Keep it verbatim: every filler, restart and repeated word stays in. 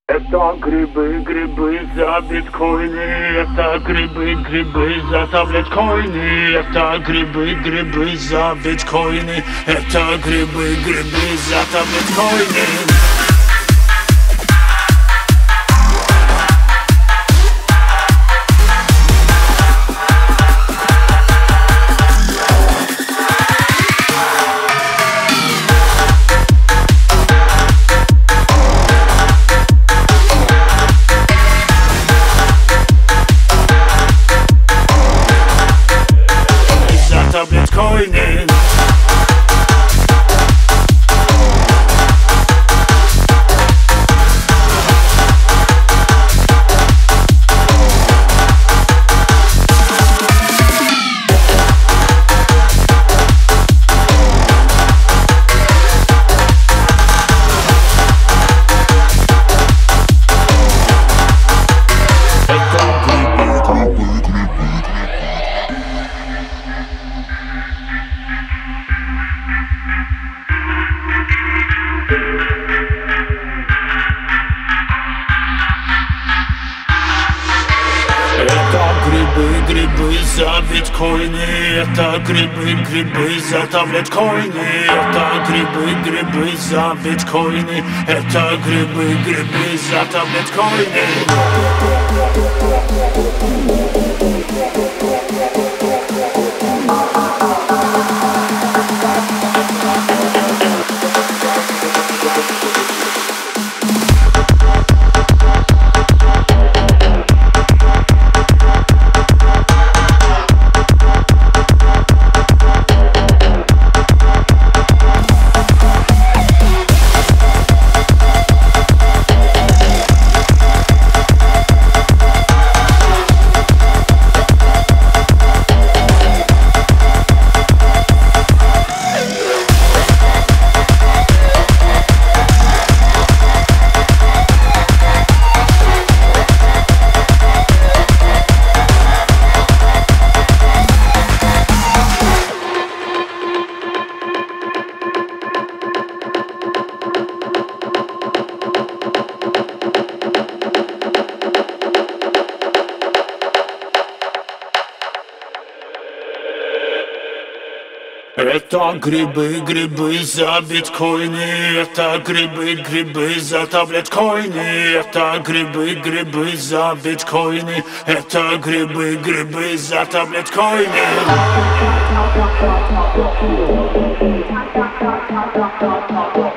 Это грибы, грибы за биткоины. Это грибы, грибы за таблеткоины. Это грибы, грибы за биткоины. Это грибы, грибы за таблеткоины. Таблеткоины. Это грибы, грибы за биткоины. Это грибы, грибы за таблеткоины. Это грибы, грибы за биткоины. Это грибы, грибы за таблеткоины. Это грибы, грибы за биткоины. Это грибы, грибы за таблеткоины. Это грибы, грибы за биткоины. Это грибы, грибы за таблеткоины. Thank you.